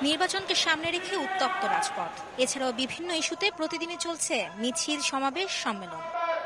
নির্বাচনকে সামনে রেখে উত্তপ্ত রাজপথ। এছাড়াও বিভিন্ন ইস্যুতে প্রতিদিনই চলছে মিছিল, সমাবেশ, সম্মেলন।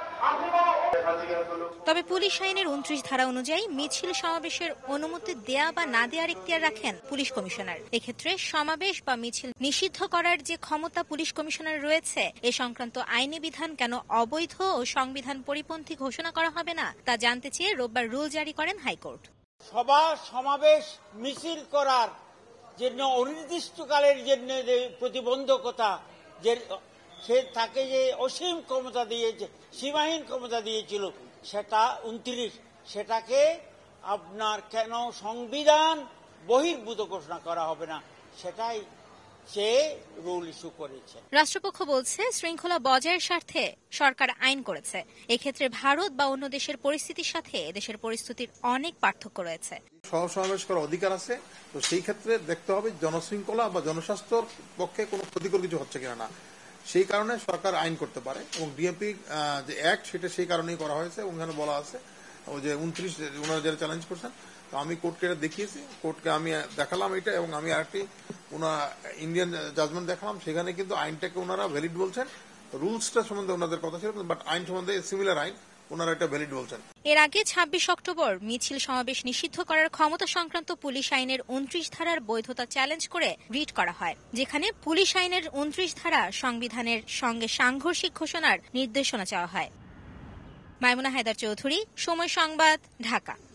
তবে পুলিশ আইনের ২৯ ধারা অনুযায়ী মিছিল সমাবেশের অনুমতি দেয়া বা না দেওয়ার এখতিয়ার রাখেন পুলিশ কমিশনার। এক্ষেত্রে সমাবেশ বা মিছিল নিষিদ্ধ করার যে ক্ষমতা পুলিশ কমিশনার রয়েছে, এ সংক্রান্ত আইনি বিধান কেন অবৈধ ও সংবিধান পরিপন্থী ঘোষণা করা হবে না তা জানতে চেয়ে রোববার রুল জারি করেন হাইকোর্ট। সভা সমাবেশ মিছিল করার জন্য অনির্দিষ্টকালের জন্য যে প্রতিবন্ধকতা, যে সে তাকে যে অসীম ক্ষমতা দিয়েছে, সীমাহীন ক্ষমতা দিয়েছিল, সেটা ২৯, সেটাকে আপনার কেন সংবিধান বহির্ভূত ঘোষণা করা হবে না, সেটাই সে রুল ইস্যু করেছে। রাষ্ট্রপক্ষ বলছে, শৃঙ্খলা বজায়ের স্বার্থে সরকার আইন করেছে। এক্ষেত্রে ভারত বা অন্য দেশের পরিস্থিতির সাথে দেশের পরিস্থিতির অনেক পার্থক্য রয়েছে। সমাবেশ করার অধিকার আছে, তো সেই ক্ষেত্রে দেখতে হবে জনশৃঙ্খলা বা জনস্বাস্থ্যর পক্ষে কোনো ক্ষতিকর কিছু হচ্ছে কিনা না। সেই কারণে সরকার আইন করতে পারে এবং ডিএমপি যে অ্যাক্ট, সেটা সেই কারণেই করা হয়েছে। এবং এখানে বলা আছে ওই যে ২৯ ওনারা যারা চ্যালেঞ্জ করছেন, তো আমি কোর্টকে এটা দেখিয়েছি, কোর্টকে আমি দেখালাম এটা, এবং আমি আরেকটি ইন্ডিয়ান জাজমেন্ট দেখালাম, সেখানে কিন্তু আইনটাকে ওনারা ভ্যালিড বলছেন। রুলসটা সম্বন্ধে ওনাদের কথা ছিল, বাট আইন সম্বন্ধে সিমিলার আইন ওনারা এটা ভ্যালিড বলছেন। এর আগে ২৬ অক্টোবর মিছিল সমাবেশ নিষিদ্ধ করার ক্ষমতা সংক্রান্ত পুলিশ আইনের ২৯ ধারার বৈধতা চ্যালেঞ্জ করে রিট করা হয়, যেখানে পুলিশ আইনের ২৯ ধারা সংবিধানের সঙ্গে সাংঘর্ষিক ঘোষণার নির্দেশনা চাওয়া হয়। মাইমুনা হায়দার চৌধুরী, সময় সংবাদ, ঢাকা।